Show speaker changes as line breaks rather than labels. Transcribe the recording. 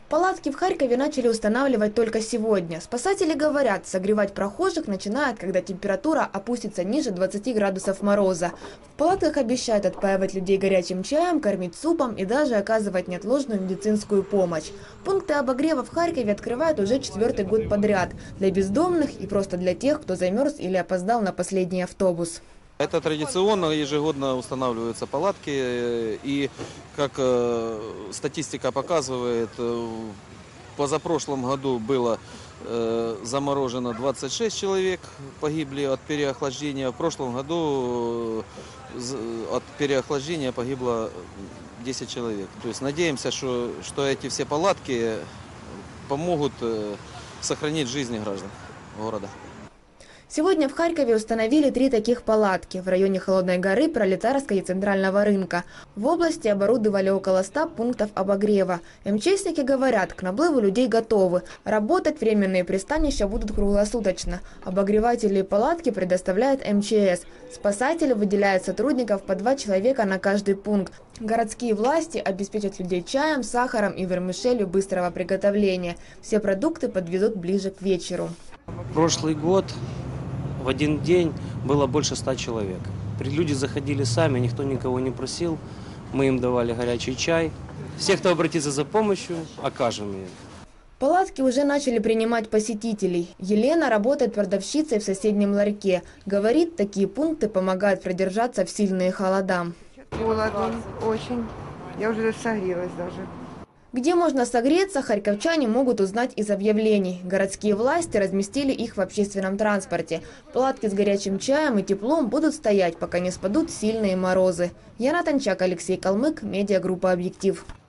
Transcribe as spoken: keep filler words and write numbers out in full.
Палатки в Харькове начали устанавливать только сегодня. Спасатели говорят, согревать прохожих начинают, когда температура опустится ниже двадцати градусов мороза. В палатках обещают отпаивать людей горячим чаем, кормить супом и даже оказывать неотложную медицинскую помощь. Пункты обогрева в Харькове открывают уже четвертый год подряд. Для бездомных и просто для тех, кто замерз или опоздал на последний автобус.
Это традиционно, ежегодно устанавливаются палатки, и, как э, статистика показывает, в позапрошлом году было э, заморожено двадцать шесть человек, погибли от переохлаждения, в прошлом году э, от переохлаждения погибло десять человек. То есть надеемся, что, что эти все палатки помогут э, сохранить жизни граждан города.
Сегодня в Харькове установили три таких палатки в районе Холодной горы, Пролетарской и Центрального рынка. В области оборудовали около ста пунктов обогрева. МЧСники говорят, к наплыву людей готовы. Работать временные пристанища будут круглосуточно. Обогреватели и палатки предоставляет МЧС. Спасатели выделяют сотрудников по два человека на каждый пункт. Городские власти обеспечат людей чаем, сахаром и вермишелью быстрого приготовления. Все продукты подвезут ближе к вечеру.
Прошлый год в один день было больше ста человек. Люди заходили сами, никто никого не просил. Мы им давали горячий чай. Все, кто обратится за помощью, окажем им.
Палатки уже начали принимать посетителей. Елена работает продавщицей в соседнем ларьке. Говорит, такие пункты помогают продержаться в сильные холода.
Холодно, очень. Я уже согрелась даже.
Где можно согреться, харьковчане могут узнать из объявлений. Городские власти разместили их в общественном транспорте. Палатки с горячим чаем и теплом будут стоять, пока не спадут сильные морозы. Яна Танчак, Алексей Калмык, медиагруппа «Объектив».